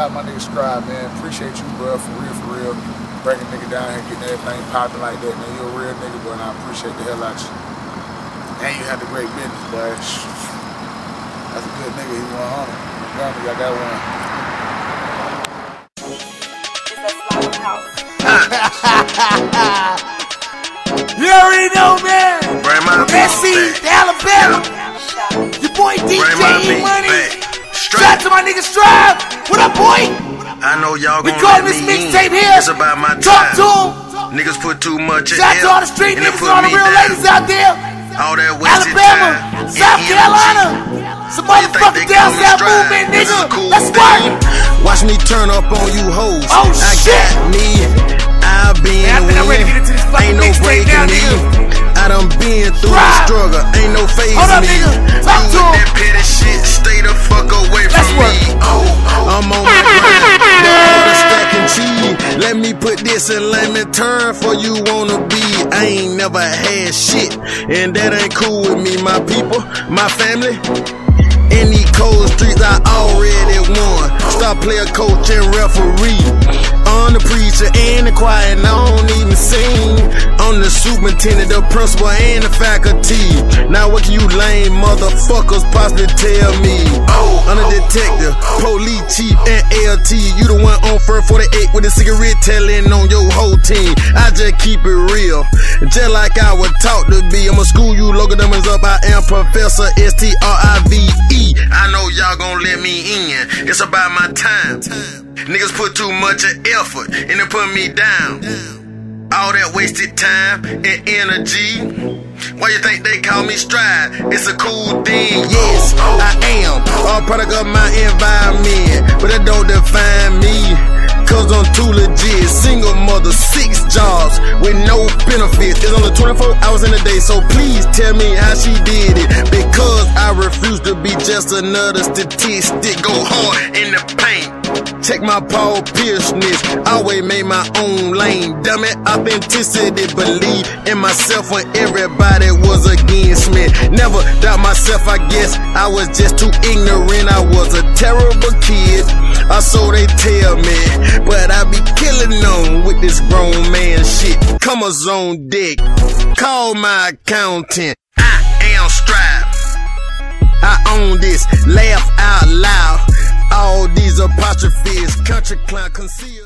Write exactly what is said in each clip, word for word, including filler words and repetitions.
Shout out my nigga Scribe, man. Appreciate you, bro, for real, for real. Breaking nigga down here, getting everything popping like that, man. You a real nigga, bro, and I appreciate the hell out you. And you had the great business, boy. That's a good nigga. He one hundred. I got one. You already know, man. Messi, Alabama. Your boy D J E-Money. Shout out to my nigga Strive. What up, boy? I know y'all we gonna call let this me mixtape in. here. It's about my time. Talk to him. Niggas put too much in. Shout out to all the street niggas and all the real down. ladies out there. All that wasted Alabama, time. South Carolina. Some motherfucking down south movement, nigga. Cool Let's work. Watch me turn up on you hoes. Oh, I shit. got me. I've been Man, I think I'm ready to get into this fucking ain't no mixtape now, breaking me. nigga. I done been through the struggle. Ain't no phase Hold up, me. nigga. Talk You to with him. that petty shit, stay the fuck away Let's from work. me. Oh, oh, I'm on my grind. The stack and cheese. Let me put this in layman term for you wanna be. I ain't never had shit, and that ain't cool with me. My people, my family. In these cold streets, I already won. Star player, coach, and referee. I'm the preacher and the choir, and I don't even sing. I'm the superintendent, the principal, and the faculty. Now what can you lame motherfuckers possibly tell me? I'm the detective, police chief, and L T. You the one on first forty-eight with a cigarette telling on your whole team. I just keep it real, just like I would talk to be. I'ma school you, logarithms up. I am Professor S T R I V E. I know y'all gon' let me in. It's about my time. Niggas put too much of effort and they put me down. All that wasted time and energy. Why you think they call me Stride? It's a cool thing. Yes, I am a product of my environment, but that don't define me. Cause I'm too legit. Single mother, six jobs with no benefits. It's only twenty-four hours in a day, so please tell me how she did it. Because I refuse to be just another statistic. Go hard in the paint. Check my Paul Pierce-ness. Always made my own lane. Damn it, authenticity. Believe in myself when everybody was against me. Never doubt myself, I guess. I was just too ignorant. I was a terrible kid, or so they tell me. But I be killing them with this grown man shit. Come on deck. Call my accountant. I am Strive. I own this. Laugh out loud. All these apostrophes, country clown concealed.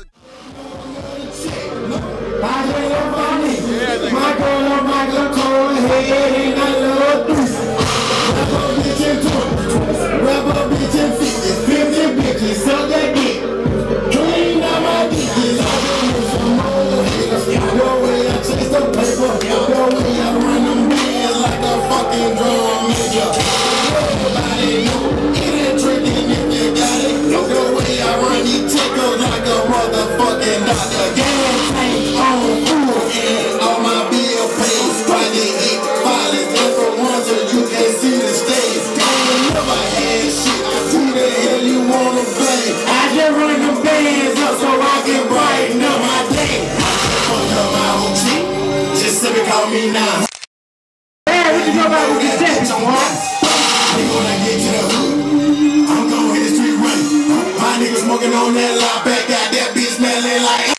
Call me now. Hey, what you know about this shit? When I get to the hood, I'm gon' hit the street running. My niggas smoking on that loud back, got that bitch smelling like.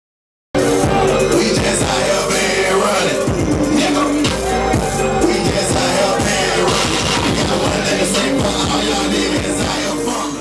We just out here been running, nigga. We just out here been running. Got one thing to say for all y'all niggas out here fun.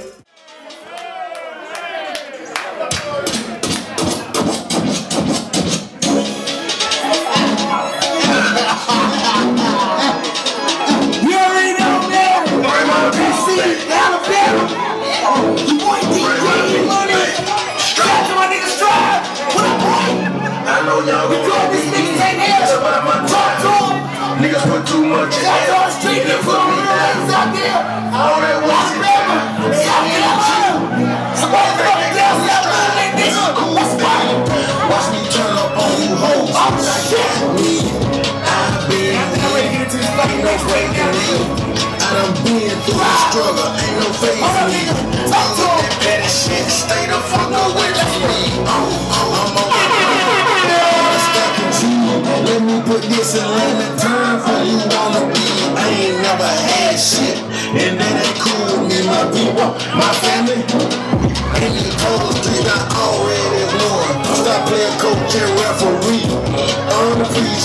Y'all we call this mixtape here. It's about my time. Niggas put too much in it. All the street niggas put me down. All that wasted time. South Carolina. Some motherfucking down south movement, nigga. Let's go. Watch me turn up on you hoes. Oh shit. Me, I've been. I'm ready to get into this fucking mixtape now, nigga. I done been through the struggle. Ain't no phase me. Talk to him. That petty shit, stay the fuck away from me. Oh, oh, I'm on. Let me put this in layman term for you wanna be. I ain't never had shit, and that ain't cool with me. My people, my family.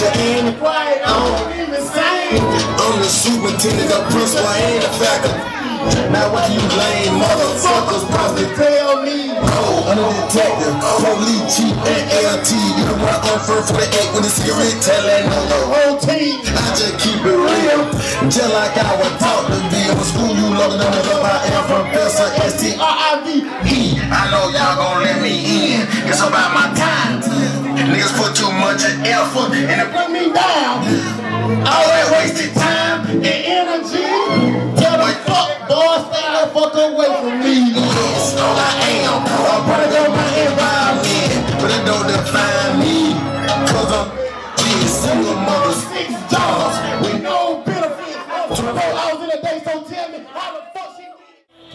you ain't quiet, I don't even sing. I'm the superintendent of principal, I ain't a faculty. Now what you lame motherfuckers probably tell me? Oh, I'm a detective, police chief, and L T. You know what I'm first for the eight with a cigarette, telling on the whole team. I just keep it real, just like I was taught to be. I'm a school you longer than the love I am, Professor S T R I V E. I know y'all gon' let me in, it's about my time. Niggas put too much effort and it put me down. All that wasted time and energy. Tell the fuck boy, stay the fuck away from me. Yes, all I am, I'm part of my environment, but it don't define me. Cause I'm just single mother, six jobs with no benefits. Four hours in a day, so tell me how the fuck she did.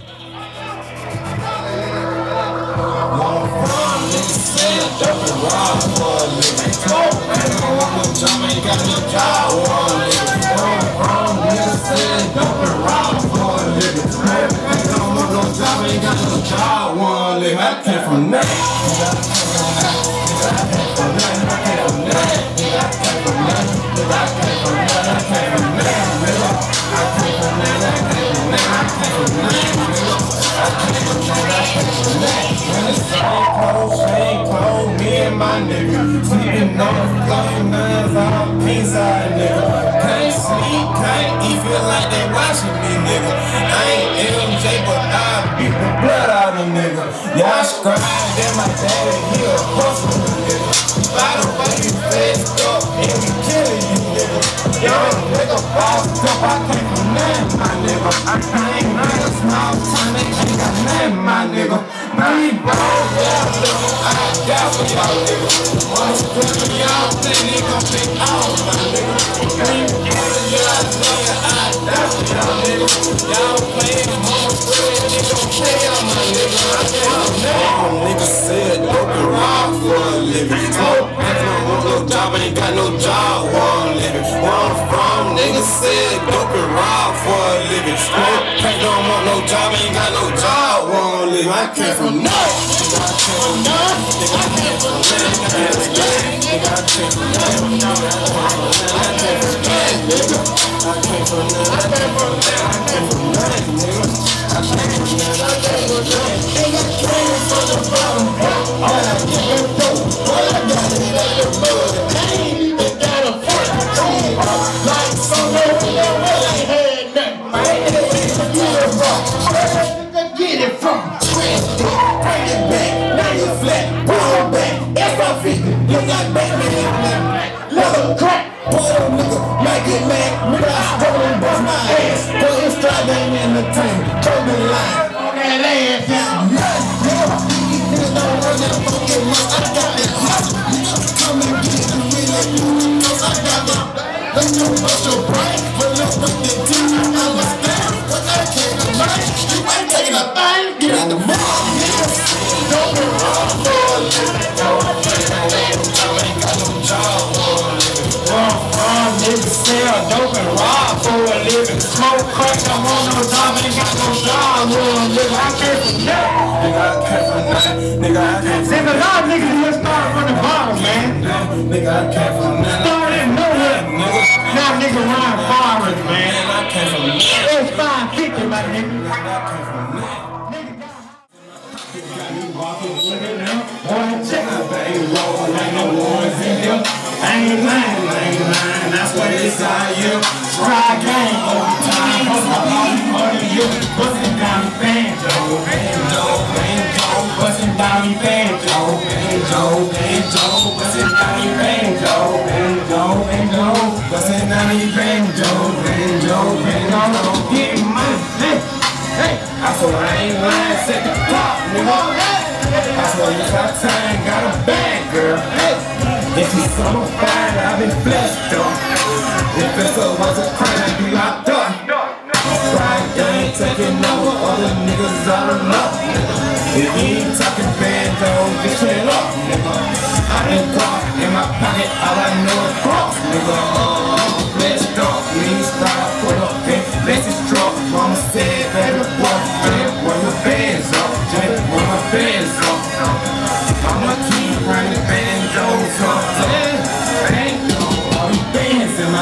Niggas say I don't be wrong for a living. I don't want no job, ain't got no job for a living. Wrong, niggas say I don't be wrong for a living. I don't want no job, ain't got no job for a living. I came from nothing. I came from nothing. I came from nothing. I came from nothing. I came from nothing. I came from nothing. I came from nothing. I came from nothing. I came from nothing. I came from nothing. I came from nothing. When it's same clothes, same clothes, me and my nigga sleeping on the floor, nines all inside, nigga. Can't sleep, can't eat, feel like they watching me, nigga. I ain't M J, but I beat the blood out of nigga. Y'all scribe that my daddy, he a hustler, nigga. By the way you faced up, and we killing you, nigga. Young nigga, bossed up, I came from nothing, my nigga. I ain't not a small time, they ain't got nothing, my nigga. Me bro, yeah, nigga, I got for y'all, nigga. Once you put me out, then they gon' pick out, my nigga. Green water, yeah, nigga, I got for y'all, nigga. Y'all playin' home square, they gon' play out, my nigga. I can't know. Niggas said dope and rock for a living. Smoke, I don't want no job, I ain't got no job for a living. Where I'm from, niggas said dope and rock for a living. Smoke, I don't want no job, I ain't got no job for a living. I came from nothing. Nigga, I came from nothing. Nigga, I came from nothing. Nigga, I came from nothing. Nigga, I came from nothing. Nigga, I came from nothing. I came from nothing. I came from nothing. Nigga, I came from nothing. I came from nothing. Nigga, I came from the bottom. All I get is dope. All I got is that the mud. I ain't even got a front. Like some of them, well, I had nothing. I ain't even get it from. Where the get it from? Bring it back, now you flat, pull back, F I fifty, look like Batman, leather crack, pull up nigga, make it mad, nigga I stole and bust my ass, put his stride down in the tank, choke the line, on that ass, yeah, yeah, these niggas don't run that fucking much, I got that hustle, nigga, come and get it, really, cause I got that, let's go bust your brain, but let's put the team, I understand, what I can't learn, you ain't taking a thing, get out the mud. Don't be wrong for a living. I ain't got no job for a living. Wrong, wrong, niggas sell dope and rob for a living. Smoke crack, don't want no job, ain't got no job for a living. I came from nothing. Nigga, I came from nothing. Nigga, I came from nothing. See, a lot of niggas here started from the bottom, man. Nigga, I came from nothing. Started nowhere. Now nigga run forward, man. I came from nothing. It's five fifty, my nigga. I came from nothing. Got me walking with it now. Boy, check out, baby, roll like no one's in here. I ain't lying, I ain't lying, that's what it's all you. Try game over time, hustle all for you. Bustin' down the banjo, banjo, banjo. Bustin' down the banjo, banjo, banjo. Bustin' down the banjo, banjo, banjo. Bustin' down the banjo, banjo, banjo. Get money, hey, I swear I ain't lying, second top, nigga. I swear you got time, got a bag, girl. Hey, if you so fine, I've been blessed, though. If this was a crime, I'd be locked up. Right, I ain't taking over other niggas out of luck, nigga. If you ain't talking bando, get shit up, nigga. I ain't walk in my pocket, all I know is cross, nigga. Oh, blessed up, means style, put up, and let's just drop. Mama said, baby, boy, man, where my bands up, Jay, where my bands up. I'ma keep running bandos up, yeah, bandos.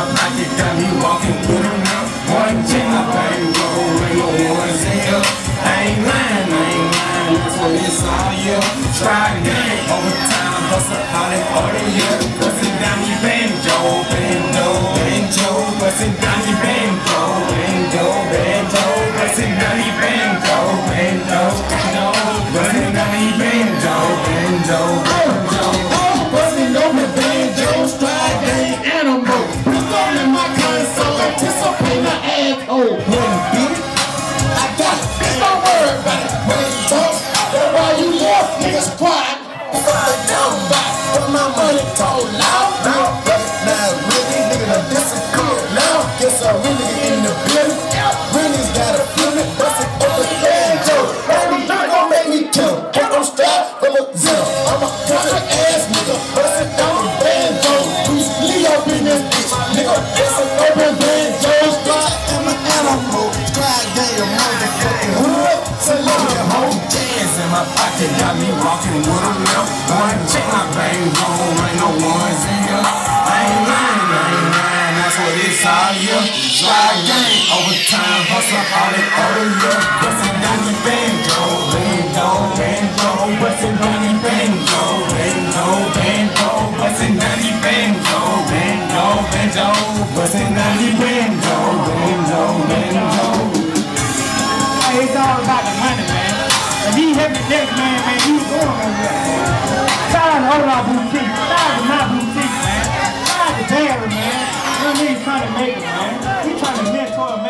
pocket, got me walking with them now. One check, my bankroll, ain't no ones in here. I ain't lying, I ain't lying, that's what it's all, yeah. Stride gang, overtime, hustle, holly, order, yeah. Bustin' down me banjo, banjo, banjo. Bustin' down me banjo, banjo, banjo. Bustin' down me banjo, banjo, banjo. Bustin' down me banjo, banjo, banjo. Bustin' on the banjo, stride gang, animal. Pistol in my console, anticipate my asshole. One beat it, I got it. Don't worry about it. When it talks, that's why you left niggas quiet. Fuck down back, but my money talk loud. Now, now really, nigga done disappeared. Now, guess I really in the building. Really's gotta feel it, bust it up the banjo. Baby, you gon' make me kill him. Get on strap from a zero. I'm a country ass nigga, bust it down the banjo. Bruce Lee up in this bitch, nigga. It's an open banjo. Stride in my animal, stride gang, a motherfucking hood. Salute home jazz in my pocket, got me walking with a limp. One check my bankroll, ain't no ones in here. I ain't lying, I ain't lying, that's what it's all, yeah. Stride gang, overtime, hustle, all that other, yeah. Bustin' down the banjo, banjo, banjo. Bustin' down the banjo, banjo, banjo. Bustin' down the banjo, banjo, banjo. Bustin' down the banjo, banjo, banjo. It's all about the money, man. If he hit the next man, man, he's going over there. Shout out to all our boutique. Shout out to my boutique, man. Shout out to Barry, man. That nigga's trying to make it, man. He's trying to mentor a